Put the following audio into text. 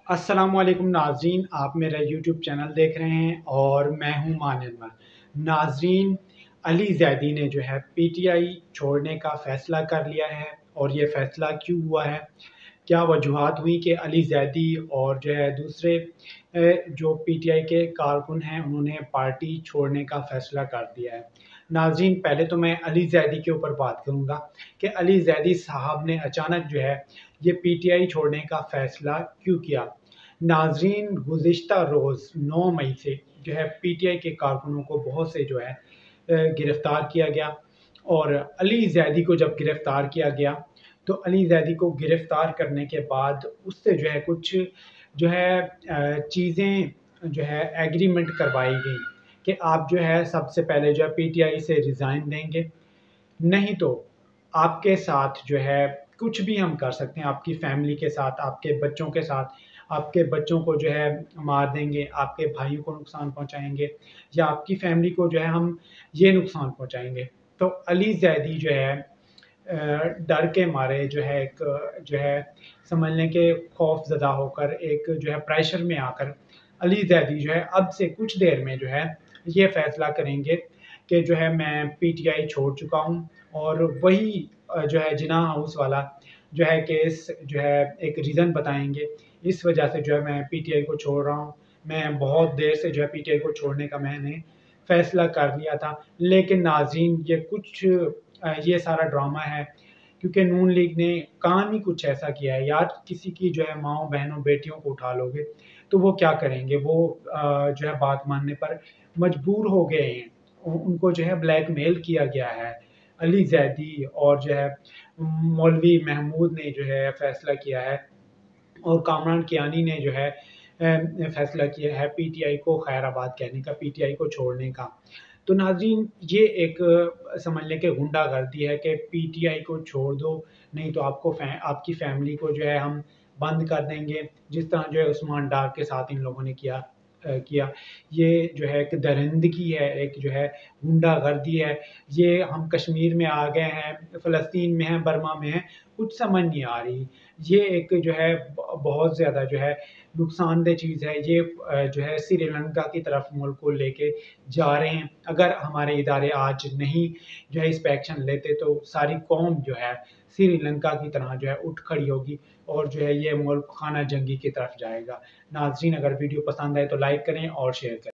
अस्सलामुअलैकुम नाज़रीन, आप मेरा यूट्यूब चैनल देख रहे हैं और मैं हूं मानिल नाज़रीन। अली ज़ैदी ने जो है पीटीआई छोड़ने का फ़ैसला कर लिया है। और ये फ़ैसला क्यों हुआ है, क्या वजूहात हुई कि अली ज़ैदी और जो है दूसरे जो पीटीआई के कारकुन हैं उन्होंने पार्टी छोड़ने का फ़ैसला कर दिया है। नाज़रीन, पहले तो मैं अली ज़ैदी के ऊपर बात करूँगा कि अली ज़ैदी साहब ने अचानक जो है ये पीटीआई छोड़ने का फ़ैसला क्यों किया। नाज़रीन, गुज़िश्ता रोज़ 9 मई से जो है पीटीआई के कारकुनों को बहुत से जो है गिरफ़्तार किया गया। और अली ज़ैदी को जब गिरफ़्तार किया गया तो अली ज़ैदी को गिरफ़्तार करने के बाद उससे जो है कुछ जो है चीज़ें जो है एग्रीमेंट करवाई गई कि आप जो है सबसे पहले जो है पीटीआई से रिज़ाइन देंगे, नहीं तो आपके साथ जो है कुछ भी हम कर सकते हैं, आपकी फ़ैमिली के साथ, आपके बच्चों के साथ, आपके बच्चों को जो है मार देंगे, आपके भाइयों को नुकसान पहुँचाएँगे या आपकी फ़ैमिली को जो है हम ये नुकसान पहुँचाएँगे। तो अली ज़ैदी जो है डर के मारे जो है एक जो है समझ लें कि खौफ़ज़दा होकर एक जो है प्रेशर में आकर अली ज़ैदी जो है अब से कुछ देर में जो है ये फ़ैसला करेंगे कि जो है मैं पीटीआई छोड़ चुका हूँ। और वही जो है जिन्ना हाउस वाला जो है केस जो है एक रीज़न बताएँगे, इस वजह से जो है मैं पीटीआई को छोड़ रहा हूँ। मैं बहुत देर से जो है पीटीआई को छोड़ने का मैंने फ़ैसला कर लिया था। लेकिन नाज़रीन, ये कुछ ये सारा ड्रामा है, क्योंकि नून लीग ने काम ही कुछ ऐसा किया है। यार, किसी की जो है माँओं, बहनों, बेटियों को उठा लोगे तो वो क्या करेंगे? वो जो है बात मानने पर मजबूर हो गए हैं। उनको जो है ब्लैकमेल किया गया है। अली ज़ैदी और जो है मौलवी महमूद ने जो है फ़ैसला किया है और कामरान कियानी ने जो है फ़ैसला किया है पीटीआई को खैराबाद कहने का, पीटीआई को छोड़ने का। तो नाज़रीन, ये एक समझ लें कि गुंडागर्दी है कि पीटीआई को छोड़ दो, नहीं तो आपकी फ़ैमिली को जो है हम बंद कर देंगे, जिस तरह जो है उस्मान डार के साथ इन लोगों ने किया। ये जो है एक दरिंदगी है, एक जो है गुंडागर्दी है। ये हम कश्मीर में आ गए हैं, फ़लस्तीन में हैं, बर्मा में हैं, कुछ समझ नहीं आ रही। ये एक जो है बहुत ज़्यादा जो है नुकसानदेह चीज़ है। ये जो है श्रीलंका की तरफ मुल्क को लेके जा रहे हैं। अगर हमारे इदारे आज नहीं जो है इस पे एक्शन लेते तो सारी कौम जो है श्रीलंका की तरह जो है उठ खड़ी होगी और जो है ये मुल्क खाना जंगी की तरफ जाएगा। नाज़रीन, अगर वीडियो पसंद आए तो लाइक करें और शेयर करें।